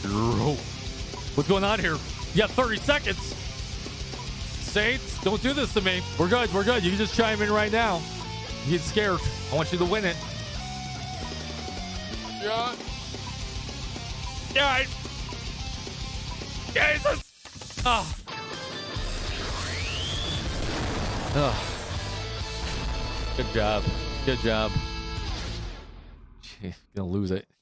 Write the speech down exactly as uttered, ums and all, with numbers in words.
What's going on here? You got thirty seconds. Saints, don't do this to me. We're good. We're good. You can just chime in right now. You get scared. I want you to win it. Yeah. Yeah. Jesus. Oh. Oh. Good job. Good job. Gonna lose it.